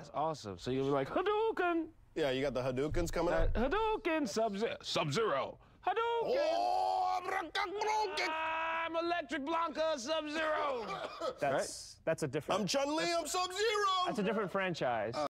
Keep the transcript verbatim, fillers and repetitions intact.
That's awesome. So you'll be like, Hadouken! Yeah, you got the Hadoukens coming Uh, up? Hadouken! Sub-Zero! Sub-Zero! Hadouken! Oh, Hadouken! I'm Electric Blanca Sub-Zero! That's, that's a different... I'm Chun-Li, I'm Sub-Zero! That's a different franchise.